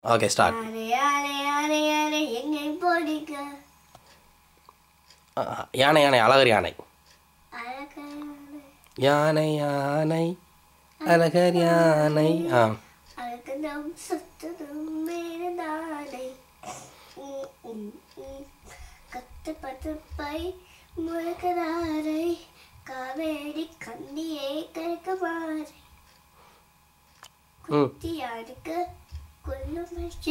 Okay, start. யானை யானை அழகர் யானை. யானை யானை அழகர் யானை. கத்துப்பை முழக்கதாரை காவேரி கண்ணியை கருக்கமாறை குத்தியாருக்கு கொல்லும்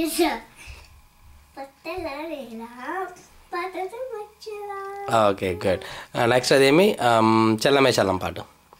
ஓகே குட். நெக்ஸ்ட் அதேமி செல்லமே செல்லம் பாட்டு.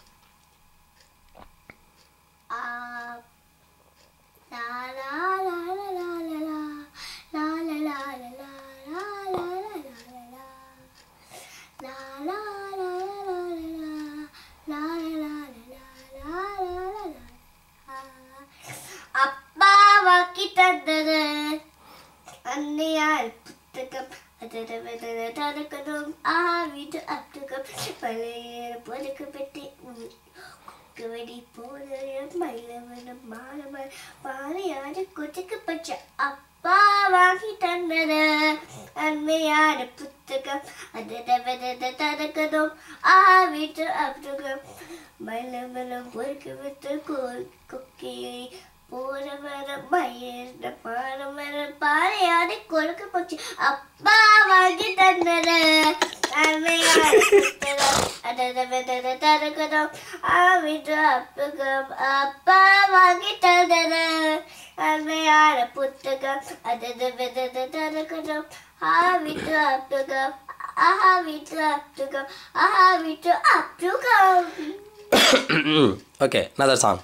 அப்பா வாக்கி தந்தது அன்னையால் புத்தகம் தனக்கணும் வீட்டு அப்துகம் பழைய பொதுக்கு பெட்டி வெடி போன மயிலவனம் மாணவன் பாறையான கொட்டுக்கு பச்ச அப்பா வாங்கி தந்தது அன்னையான புத்தகம் தனக்கணும் வீட்டு அப்துகம் மயிலவனம் பொறுக்கு விட்டு கொக்கியை போன மரம் மயிர்ந்த பாரமரம் பாறையான கொழுக்கு போச்சு அப்பா வாங்கி தந்தது அன்னையான புத்தகம் தனக்கணும் வீட்டு அப்துகம் அப்பா வாங்கி தந்தது அன்னையான புத்தகம் தனக்கணும் வீட்டு அப்துகம் வீட்டு அப்துகம் வீட்டு அப்துகம். Okay, another song.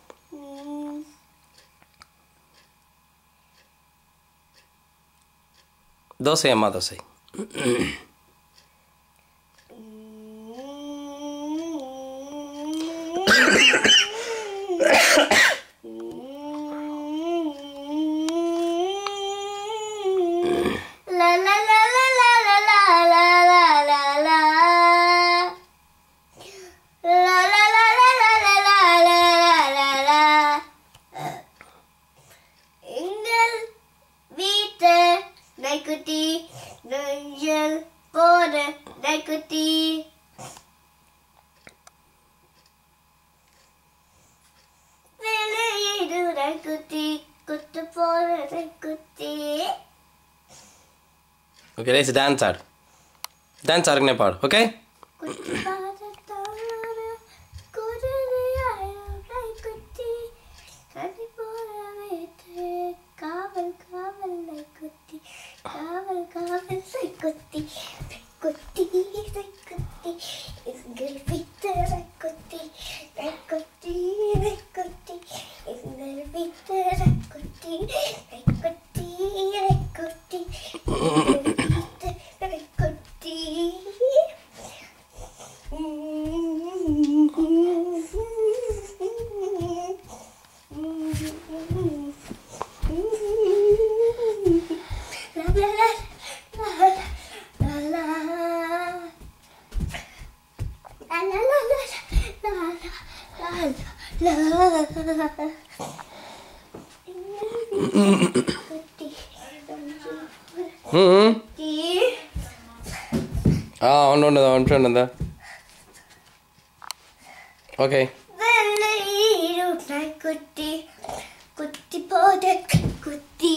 தோசை அம்மா தோசை. நைக்குட்டி நெஞ்சல் போன நைக்குட்டி வெளியிடு நைக்குட்டி குத்து போன நைக்குட்டி. Okay, let's dance out. Dance out ne paad, okay? ஒன்று ஓகே. குட்டி குட்டி போட குட்டி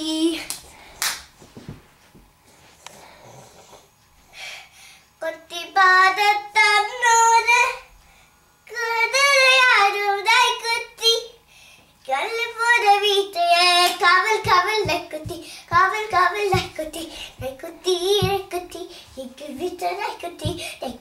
குட்டி பாத தன்னோட குதிரையாடும் குட்டி கல்லு போட வீட்டையே காவல் காவல் நைக்குட்டி காவல் காவல் நைக்குட்டி நைக்குட்டி நைக்குட்டி எங்கள் வீட்டை நைக்குட்டி